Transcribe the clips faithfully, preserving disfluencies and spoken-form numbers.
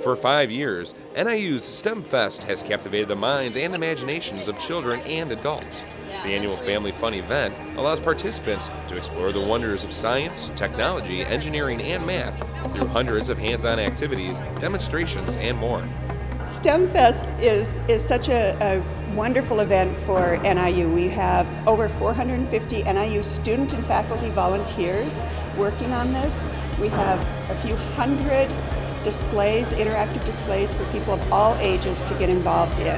For five years, N I U's STEMfest has captivated the minds and imaginations of children and adults. The annual Family Fun event allows participants to explore the wonders of science, technology, engineering, and math through hundreds of hands-on activities, demonstrations, and more. STEMfest is, is such a, a wonderful event for N I U. We have over four hundred fifty N I U student and faculty volunteers working on this. We have a few hundred displays, interactive displays for people of all ages to get involved in.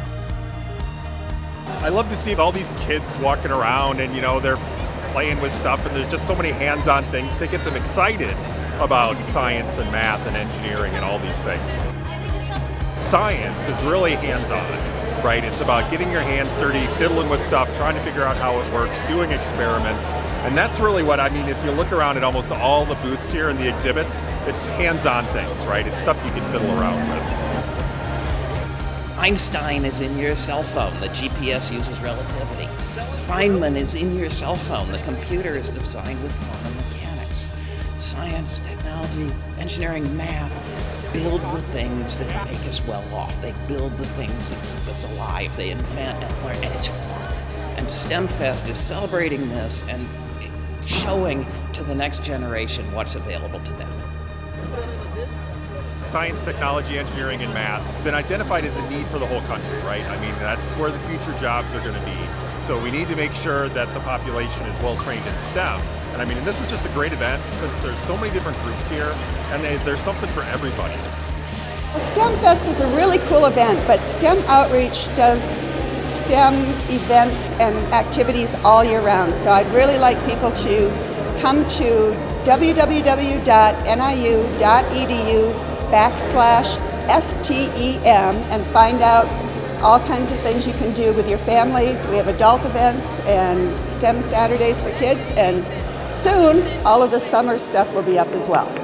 I love to see all these kids walking around and, you know, they're playing with stuff, and there's just so many hands-on things to get them excited about science and math and engineering and all these things. Science is really hands-on, right? It's about getting your hands dirty, fiddling with stuff, trying to figure out how it works, doing experiments. And that's really what I mean. If you look around at almost all the booths here in the exhibits, it's hands-on things, right? It's stuff you can fiddle around with. Einstein is in your cell phone. The G P S uses relativity. Feynman is in your cell phone. The computer is designed with quantum mechanics. Science, technology, engineering, math build the things that make us well off. They build the things that keep us alive. They invent and learn, and it's fun. And STEMfest is celebrating this and showing to the next generation what's available to them. Science, technology, engineering, and math have been identified as a need for the whole country, right? I mean, that's where the future jobs are going to be. So we need to make sure that the population is well trained in STEM. And I mean, and this is just a great event since there's so many different groups here, and they, there's something for everybody. Well, STEMfest is a really cool event, but STEM Outreach does STEM events and activities all year round. So I'd really like people to come to w w w dot n i u dot e d u backslash S T E M and find out all kinds of things you can do with your family. We have adult events and STEM Saturdays for kids, and soon all of the summer stuff will be up as well.